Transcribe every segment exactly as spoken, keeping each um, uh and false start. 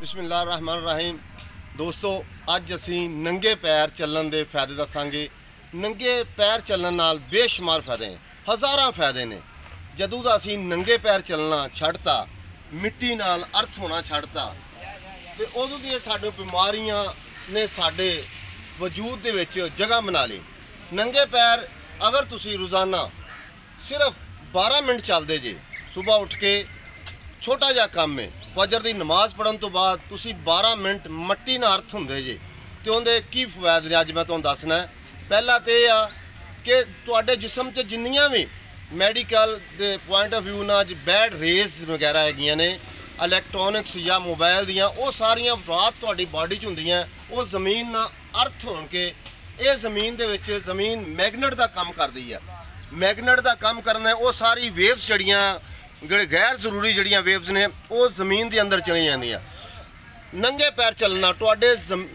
बिस्मिल्लाहिर्रहमानिर्रहीम। दोस्तों अज असी नंगे पैर चलन के फायदे दसांगे। नंगे पैर चलन नाल बेशुमार फायदे हैं, हज़ारां फायदे ने। जदों दा असी नंगे पैर चलना छड्डता, मिट्टी नाल अर्थ होना छड्डता, ते उदों दी साडे बीमारियां ने साडे वजूद दे विच जगह बना ली। नंगे पैर अगर तुसी रोज़ाना सिर्फ बारह मिनट चलदे जे, सुबह उठ के छोटा जिहा काम है, फजर की नमाज पढ़न तो बाद तुसी बारह मिनट मट्टी नाल अर्थ हुंदे जे, ते उहदे की फवैद ने अज मैं तुहानूं दसना है। पहला तो यह आ कि तुहाडे जिस्म च जिन्नियां भी मैडिकल दे पॉइंट ऑफ व्यू नाल बैड रेज वगैरह हैगियां ने, इलैक्ट्रॉनिक्स या मोबाइल दियां, वो सारियां बात तुहाडी बॉडी च हुंदियां, वो जमीन नाल अर्थ होण के ये जमीन दे विच जमीन मैगनेट का काम करदी है। मैगनेट का काम करना है, वो सारी वेव्स जड़ियाँ गैर जरूरी जड़ियाँ वेव्स ने वो जमीन के अंदर चली जांदियां। नंगे पैर चलना तुहाडे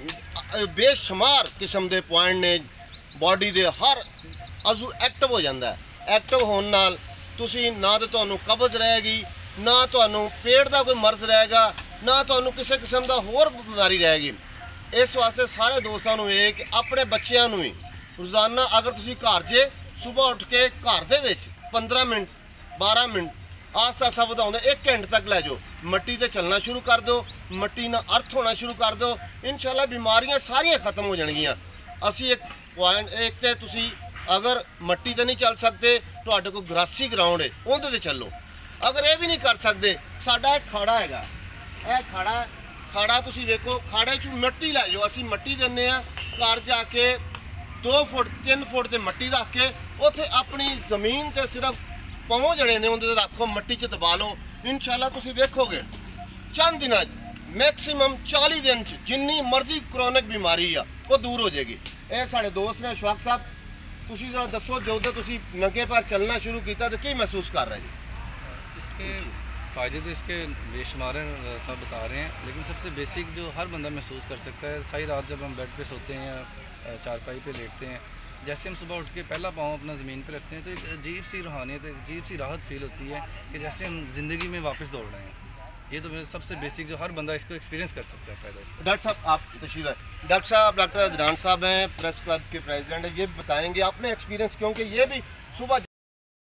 बेशुमार किस्म के पॉइंट ने, बॉडी के हर अजू एक्टिव हो जाता है। एक्टिव होने नाल तुसी ना तो तुहानूं कब्ज रहेगी, ना तुहानूं पेट का कोई मर्ज रहेगा, ना तुहानूं किसी किस्म का होर बीमारी रहेगी। इस वास्ते सारे दोस्तों को ये कि अपने बच्चों भी रोज़ाना अगर तुसी घर जे सुबह उठ के घर दे विच पंद्रह मिनट बारह मिनट आस्ता आस्ता वधाउंदे एक घंटे तक लै जाओ, मट्टी ते चलना शुरू कर दो, मट्टी नाल अर्थ होना शुरू कर दो, इंशाअल्लाह बीमारियां सारियां खत्म हो जाणगियां। असी एक पॉइंट एक ते तुसी अगर मट्टी ते नहीं चल सकते, तुहाडे कोल ग्रासी ग्राउंड है उहदे ते चलो। अगर ये भी नहीं कर सकते, साडा एक खाड़ा हैगा, यह खाड़ा खाड़ा तुसी देखो, खाड़े च मट्टी लै जाओ, असी मट्टी दिंदे आ, घर जाके दो फुट तीन फुट ते मट्टी रख के उत्थे अपनी जमीन ते सिर्फ पवों जड़े ने उन्हें रखो, मट्टी च दबा लो, इंशाअल्लाह तुसी वेखोगे चंद दिनों मैक्सीमम चाली दिन जिन्नी मर्जी क्रोनिक बीमारी आ वो दूर हो जाएगी। ये साढ़े दोस्त ने अशफाक साहब, तुसी जरा दसो, जो तो तुसी नंगे पैर चलना शुरू किया तो क्या महसूस कर रहे हैं? इसके फ़ायदे तो इसके बेशुमार हैं, सब बता रहे हैं, लेकिन सबसे बेसिक जो हर बंदा महसूस कर सकता है, सारी रात जब हम बेड पे सोते हैं या चारपाई पे लेटते हैं, जैसे हम सुबह उठ के पहला पाँव अपना ज़मीन पे रखते हैं तो एक अजीब सी रूहानियत, एक अजीब सी राहत फील होती है कि जैसे हम ज़िंदगी में वापस दौड़ रहे हैं। ये तो मेरे सबसे बेसिक जो हर बंदा इसको एक्सपीरियंस कर सकता है फ़ायदा इसका। डॉक्टर साहब आप तशरीफ़ है, डॉक्टर साहब डॉक्टर अदनान साहब हैं, प्रेस क्लब के प्रेसिडेंट हैं, ये बताएंगे अपने एक्सपीरियंस, क्योंकि ये भी सुबह